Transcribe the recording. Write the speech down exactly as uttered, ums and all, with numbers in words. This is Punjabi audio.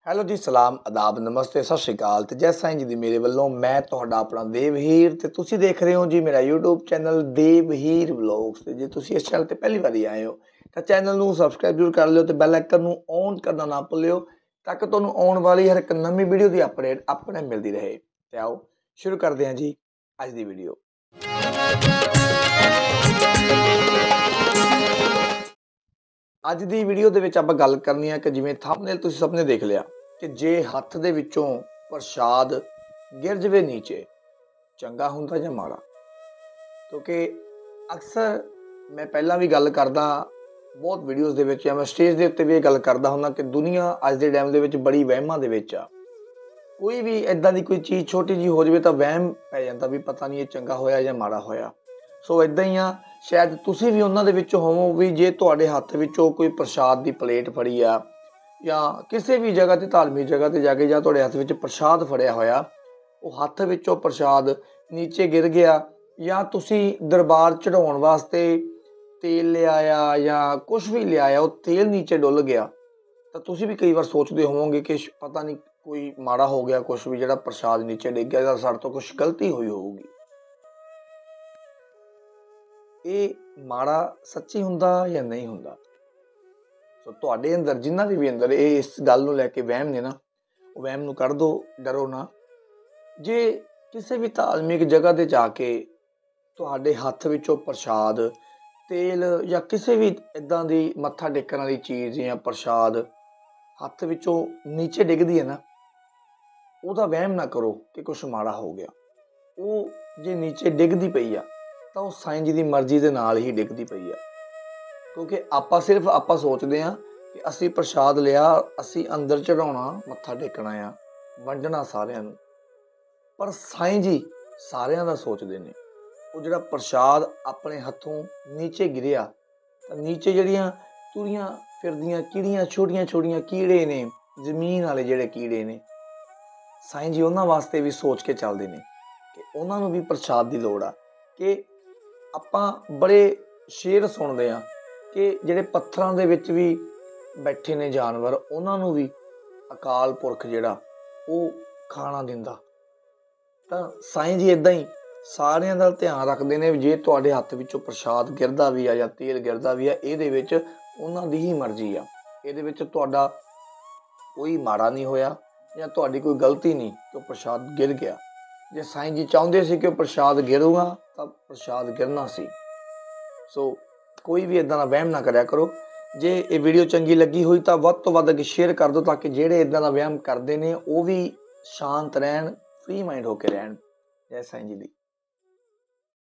ਹੈਲੋ ਜੀ, ਸਲਾਮ, ਆਦਾਬ, ਨਮਸਤੇ, ਸਤਿ ਸ਼੍ਰੀ ਅਕਾਲ ਤੇ ਜੈ ਸਾਈਂ ਜੀ ਦੀ ਮੇਰੇ ਵੱਲੋਂ ਮੈਂ ਤੁਹਾਡਾ ਆਪਣਾ ਦੇਵਹੀਰ ਤੇ ਤੁਸੀਂ ਦੇਖ ਰਹੇ ਹੋ ਜੀ ਮੇਰਾ YouTube ਚੈਨਲ ਦੇਵਹੀਰ ਵਲੌਗਸ। ਤੇ ਜੇ ਤੁਸੀਂ ਇਸ ਚੈਨਲ ਤੇ ਪਹਿਲੀ ਵਾਰੀ ਆਏ ਹੋ ਤਾਂ ਚੈਨਲ ਨੂੰ ਸਬਸਕ੍ਰਾਈਬ ਜ਼ਰੂਰ ਕਰ ਲਿਓ ਤੇ ਬੈਲ ਆਈਕਨ ਨੂੰ ਔਨ ਕਰਨਾ ਨਾ ਭੁੱਲਿਓ ਤਾਂ ਕਿ ਤੁਹਾਨੂੰ ਆਉਣ ਵਾਲੀ ਹਰ ਇੱਕ ਨਵੀਂ ਵੀਡੀਓ ਦੀ ਅਪਡੇਟ ਆਪਣੇ ਮਿਲਦੀ ਰਹੇ। ਤੇ ਆਓ ਸ਼ੁਰੂ ਕਰਦੇ ਹਾਂ ਜੀ ਅੱਜ ਦੀ ਵੀਡੀਓ। ਅੱਜ ਦੀ ਵੀਡੀਓ ਦੇ ਵਿੱਚ ਆਪਾਂ ਗੱਲ ਕਰਨੀ ਹੈ ਕਿ ਜਿਵੇਂ ਥੰਬਨੇਲ ਤੁਸੀਂ ਸਭ ਨੇ ਦੇਖ ਲਿਆ ਕਿ ਜੇ ਹੱਥ ਦੇ ਵਿੱਚੋਂ ਪ੍ਰਸ਼ਾਦ ਗਿਰ ਜਾਵੇ ਨੀਚੇ, ਚੰਗਾ ਹੁੰਦਾ ਜਾਂ ਮਾੜਾ। ਕਿਉਂਕਿ ਅਕਸਰ ਮੈਂ ਪਹਿਲਾਂ ਵੀ ਗੱਲ ਕਰਦਾ ਬਹੁਤ ਵੀਡੀਓਜ਼ ਦੇ ਵਿੱਚ, ਜਾਂ ਮੈਂ ਸਟੇਜ ਦੇ ਉੱਤੇ ਵੀ ਇਹ ਗੱਲ ਕਰਦਾ ਹੁੰਦਾ ਕਿ ਦੁਨੀਆ ਅੱਜ ਦੇ ਟਾਈਮ ਦੇ ਵਿੱਚ ਬੜੀ ਵਹਿਮਾਂ ਦੇ ਵਿੱਚ ਆ। ਕੋਈ ਵੀ ਇੱਦਾਂ ਦੀ ਕੋਈ ਚੀਜ਼ ਛੋਟੀ ਜਿਹੀ ਹੋ ਜਾਵੇ ਤਾਂ ਵਹਿਮ ਪੈ ਜਾਂਦਾ ਵੀ ਪਤਾ ਨਹੀਂ ਇਹ ਚੰਗਾ ਹੋਇਆ ਜਾਂ ਮਾੜਾ ਹੋਇਆ। ਸੋ ਇੱਦਾਂ ਹੀ ਆ, ਸ਼ਾਇਦ ਤੁਸੀਂ ਵੀ ਉਹਨਾਂ ਦੇ ਵਿੱਚ ਹੋਵੋ ਵੀ ਜੇ ਤੁਹਾਡੇ ਹੱਥ ਵਿੱਚੋਂ ਕੋਈ ਪ੍ਰਸ਼ਾਦ ਦੀ ਪਲੇਟ ਫੜੀ ਆ ਜਾਂ ਕਿਸੇ ਵੀ ਜਗ੍ਹਾ 'ਤੇ ਧਾਰਮਿਕ ਜਗ੍ਹਾ 'ਤੇ ਜਾ ਕੇ ਜਾਂ ਤੁਹਾਡੇ ਹੱਥ ਵਿੱਚ ਪ੍ਰਸ਼ਾਦ ਫੜਿਆ ਹੋਇਆ, ਉਹ ਹੱਥ ਵਿੱਚੋਂ ਪ੍ਰਸ਼ਾਦ ਨੀਚੇ ਗਿਰ ਗਿਆ, ਜਾਂ ਤੁਸੀਂ ਦਰਬਾਰ ਚੜਾਉਣ ਵਾਸਤੇ ਤੇਲ ਲਿਆਇਆ ਜਾਂ ਕੁਛ ਵੀ ਲਿਆਇਆ, ਉਹ ਤੇਲ ਨੀਚੇ ਡੁੱਲ ਗਿਆ, ਤਾਂ ਤੁਸੀਂ ਵੀ ਕਈ ਵਾਰ ਸੋਚਦੇ ਹੋਵੋਗੇ ਕਿ ਪਤਾ ਨਹੀਂ ਕੋਈ ਮਾੜਾ ਹੋ ਗਿਆ, ਕੁਛ ਵੀ ਜਿਹੜਾ ਪ੍ਰਸ਼ਾਦ ਨੀਚੇ ਡਿੱਗ ਗਿਆ ਜਾਂ ਸਾਡੇ ਤੋਂ ਕੁਛ ਗਲਤੀ ਹੋਈ ਹੋਊਗੀ। ਇਹ ਮਾੜਾ ਸੱਚੀ ਹੁੰਦਾ ਜਾਂ ਨਹੀਂ ਹੁੰਦਾ? ਸੋ ਤੁਹਾਡੇ ਅੰਦਰ, ਜਿਨ੍ਹਾਂ ਦੇ ਵੀ ਅੰਦਰ ਇਹ ਇਸ ਗੱਲ ਨੂੰ ਲੈ ਕੇ ਵਹਿਮ ਨੇ ਨਾ, ਉਹ ਵਹਿਮ ਨੂੰ ਕੱਢ ਦਿਓ, ਡਰੋ ਨਾ। ਜੇ ਕਿਸੇ ਵੀ ਧਾਰਮਿਕ ਜਗ੍ਹਾ 'ਤੇ ਜਾ ਕੇ ਤੁਹਾਡੇ ਹੱਥ ਵਿੱਚੋਂ ਪ੍ਰਸ਼ਾਦ, ਤੇਲ ਜਾਂ ਕਿਸੇ ਵੀ ਇੱਦਾਂ ਦੀ ਮੱਥਾ ਟੇਕਣ ਵਾਲੀ ਚੀਜ਼ ਜਾਂ ਪ੍ਰਸ਼ਾਦ ਹੱਥ ਵਿੱਚੋਂ ਨੀਚੇ ਡਿੱਗਦੀ ਹੈ ਨਾ, ਉਹਦਾ ਵਹਿਮ ਨਾ ਕਰੋ ਕਿ ਕੁਛ ਮਾੜਾ ਹੋ ਗਿਆ। ਉਹ ਜੇ ਨੀਚੇ ਡਿੱਗਦੀ ਪਈ ਆ ਤਾਂ ਉਹ ਸਾਈਂ ਜੀ ਦੀ ਮਰਜ਼ੀ ਦੇ ਨਾਲ ਹੀ ਡਿੱਗਦੀ ਪਈ ਆ। ਕਿਉਂਕਿ ਆਪਾਂ ਸਿਰਫ ਆਪਾਂ ਸੋਚਦੇ ਹਾਂ ਕਿ ਅਸੀਂ ਪ੍ਰਸ਼ਾਦ ਲਿਆ, ਅਸੀਂ ਅੰਦਰ ਚੜਾਉਣਾ, ਮੱਥਾ ਟੇਕਣਾ ਆ, ਵੰਡਣਾ ਸਾਰਿਆਂ ਨੂੰ। ਪਰ ਸਾਈਂ ਜੀ ਸਾਰਿਆਂ ਦਾ ਸੋਚਦੇ ਨੇ। ਉਹ ਜਿਹੜਾ ਪ੍ਰਸ਼ਾਦ ਆਪਣੇ ਹੱਥੋਂ ਨੀਚੇ ਗਿਰਿਆ, ਤਾਂ ਨੀਚੇ ਜਿਹੜੀਆਂ ਤੁਰੀਆਂ ਫਿਰਦੀਆਂ ਕੀੜੀਆਂ, ਛੋਟੀਆਂ ਛੋਟੀਆਂ ਕੀੜੇ ਨੇ, ਜ਼ਮੀਨ ਵਾਲੇ ਜਿਹੜੇ ਕੀੜੇ ਨੇ, ਸਾਈਂ ਜੀ ਉਹਨਾਂ ਵਾਸਤੇ ਵੀ ਸੋਚ ਕੇ ਚੱਲਦੇ ਨੇ ਕਿ ਉਹਨਾਂ ਨੂੰ ਵੀ ਪ੍ਰਸ਼ਾਦ ਦੀ ਲੋੜ ਆ। ਕਿ ਆਪਾਂ ਬੜੇ ਸ਼ੇਰ ਸੁਣਦੇ ਹਾਂ ਕਿ ਜਿਹੜੇ ਪੱਥਰਾਂ ਦੇ ਵਿੱਚ ਵੀ ਬੈਠੇ ਨੇ ਜਾਨਵਰ, ਉਹਨਾਂ ਨੂੰ ਵੀ ਅਕਾਲ ਪੁਰਖ ਜਿਹੜਾ ਉਹ ਖਾਣਾ ਦਿੰਦਾ। ਤਾਂ ਸਾਈਂ ਜੀ ਇੱਦਾਂ ਹੀ ਸਾਰਿਆਂ ਦਾ ਧਿਆਨ ਰੱਖਦੇ ਨੇ। ਜੇ ਤੁਹਾਡੇ ਹੱਥ ਵਿੱਚੋਂ ਪ੍ਰਸ਼ਾਦ ਗਿਰਦਾ ਵੀ ਆ ਜਾਂ ਤੇਲ ਗਿਰਦਾ ਵੀ ਆ, ਇਹਦੇ ਵਿੱਚ ਉਹਨਾਂ ਦੀ ਹੀ ਮਰਜ਼ੀ ਆ। ਇਹਦੇ ਵਿੱਚ ਤੁਹਾਡਾ ਕੋਈ ਮਾੜਾ ਨਹੀਂ ਹੋਇਆ ਜਾਂ ਤੁਹਾਡੀ ਕੋਈ ਗਲਤੀ ਨਹੀਂ ਕਿ ਉਹ ਪ੍ਰਸ਼ਾਦ ਗਿਰ ਗਿਆ। ਜੇ ਸਾਈਂ ਜੀ ਚਾਹੁੰਦੇ ਸੀ ਕਿ ਉਹ ਪ੍ਰਸ਼ਾਦ ਗਿਰੂਗਾ ਤਾਂ ਪ੍ਰਸ਼ਾਦ ਗਿਰਨਾ ਸੀ। ਸੋ ਕੋਈ ਵੀ ਇੱਦਾਂ ਦਾ ਵਹਿਮ ਨਾ ਕਰਿਆ ਕਰੋ। ਜੇ ਇਹ ਵੀਡੀਓ ਚੰਗੀ ਲੱਗੀ ਹੋਈ ਤਾਂ ਵੱਧ ਤੋਂ ਵੱਧ ਅੱਗੇ ਸ਼ੇਅਰ ਕਰ ਦਿਓ ਤਾਂ ਕਿ ਜਿਹੜੇ ਇੱਦਾਂ ਦਾ ਵਹਿਮ ਕਰਦੇ ਨੇ ਉਹ ਵੀ ਸ਼ਾਂਤ ਰਹਿਣ, ਫ੍ਰੀ ਮਾਈਂਡ ਹੋ ਕੇ ਰਹਿਣ। ਜੈ ਸਾਈਂ ਜੀ ਦੀ।